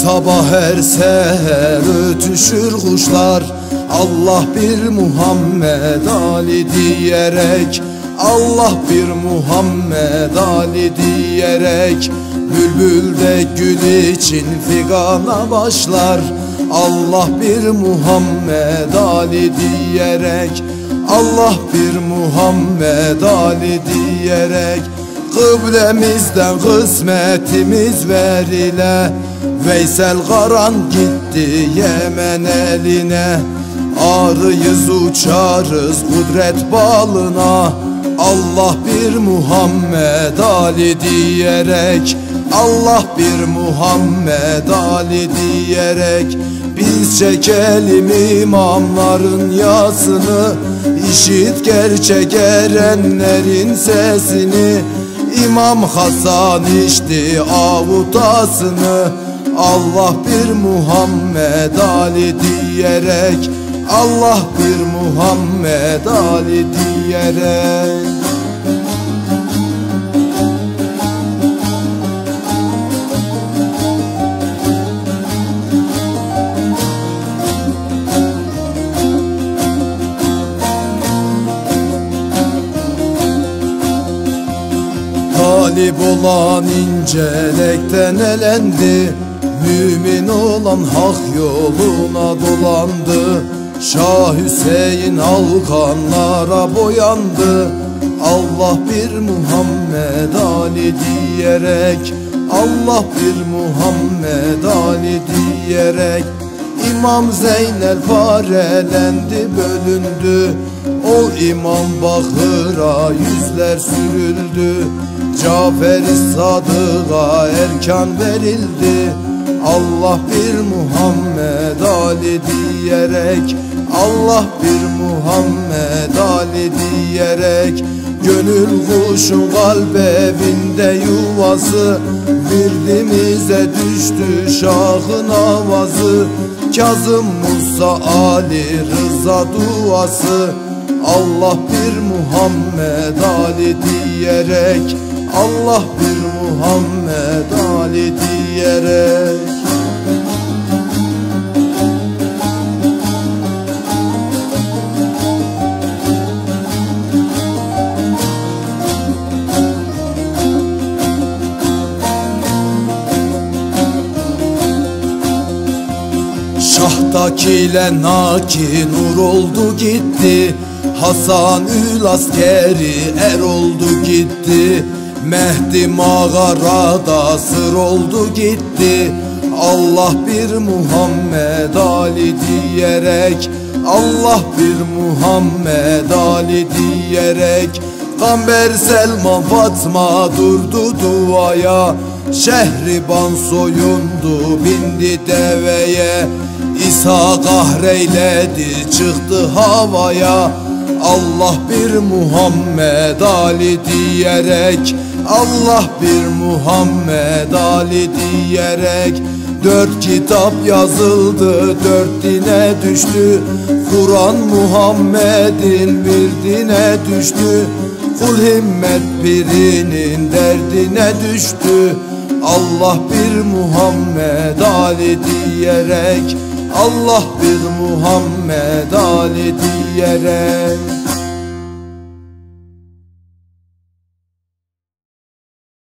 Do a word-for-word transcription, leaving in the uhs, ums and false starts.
Sabah her seher ötüşür kuşlar, Allah bir Muhammed Ali diyerek, Allah bir Muhammed Ali diyerek. Bülbül de gül için figana başlar, Allah bir Muhammed Ali diyerek, Allah bir Muhammed Ali diyerek. Kıblemizden kısmetimiz verile, Veysel Karan gitti Yemen eline. Ağrıyız uçarız kudret balına, Allah bir Muhammed Ali diyerek, Allah bir Muhammed Ali diyerek. Biz çekelim imamların yasını, işit gerçek erenlerin sesini. İmam Hasan içti avutasını, Allah bir Muhammed Ali diyerek, Allah bir Muhammed Ali diyerek. Talip olan incelekten elendi, mümin olan hak yoluna dolandı. Şah Hüseyin halkanlara boyandı, Allah bir Muhammed Ali diyerek, Allah bir Muhammed Ali diyerek. İmam Zeynel parelendi, bölündü, o imam bakıra yüzler sürüldü. Cafer-i Sadık'a erkan verildi, Allah bir Muhammed Ali diyerek, Allah bir Muhammed Ali diyerek. Gönül kuşun kalp evinde yuvası, Virdimize düştü Şah'ın avazı. Kazım Musa Ali Rıza duası, Allah bir Muhammed Ali diyerek, Allah bir Muhammed Ali diyerek. Şah'takiyle Naki nur oldu gitti, Hasan-ül askeri er oldu gitti. Mehdi mağarada sır oldu gitti, Allah bir Muhammed Ali diyerek, Allah bir Muhammed Ali diyerek. Gamber Selman Fatma durdu duaya, Şehriban soyundu bindi deveye. İsa kahreyledi çıktı havaya, Allah bir Muhammed Ali diyerek, Allah bir Muhammed Ali diyerek. Dört kitap yazıldı, dört dine düştü, Kur'an Muhammed'in virdine düştü. Kul himmet birinin derdine düştü, Allah bir Muhammed Ali diyerek, Allah bir Muhammed Ali diyerek.